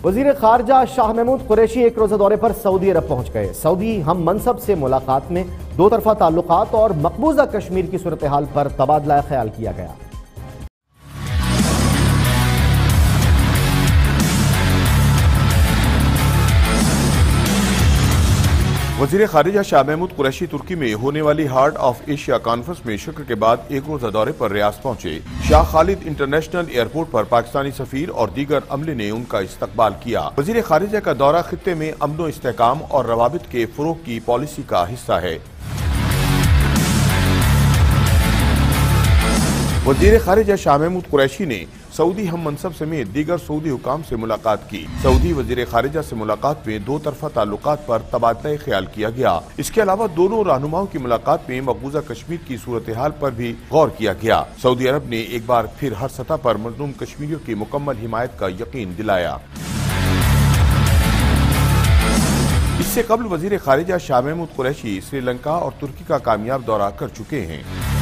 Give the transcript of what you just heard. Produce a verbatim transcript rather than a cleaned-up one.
وزیر خارجہ شاہ محمود قریشی ایک روزہ دورے پر سعودی عرب پہنچ گئے۔ سعودی ہم منصب سے ملاقات میں دو طرفہ تعلقات اور مقبوضہ کشمیر کی صورتحال پر تبادلہ خیال کیا گیا۔ وزیر خارجہ شاہ محمود قریشی ترکی میں ہونے والی ہارٹ آف ایشیا کانفرنس میں شرکت کے بعد ایک روزہ دورے پر ریاض پہنچے۔ شاہ خالد انٹرنیشنل ایئرپورٹ پر پاکستانی سفیر اور دیگر عملے نے ان کا استقبال کیا۔ وزیر خارجہ کا دورہ خطے میں امن و استحکام اور روابط کے فروغ کی پالیسی کا حصہ ہے۔ وزیر خارجہ شاہ محمود قریشی نے سعودی ہم منصب سمیت دیگر سعودی حکام سے ملاقات کی۔ سعودی وزیر خارجہ سے ملاقات میں دو طرفہ تعلقات پر تبادلہ خیال کیا گیا۔ اس کے علاوہ دونوں رہنماؤں کی ملاقات میں مقبوضہ کشمیر کی صورتحال پر بھی غور کیا گیا۔ سعودی عرب نے ایک بار پھر ہر سطح پر مظلوم کشمیریوں کی مکمل حمایت کا یقین دلایا۔ اس سے قبل وزیر خارجہ شاہ محمود قریشی سری لنکا اور ترکی کا کامیاب دورہ کر چکے ہیں۔